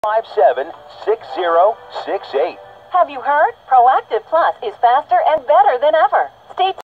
576068. Have you heard? Proactive Plus is faster and better than ever. Stay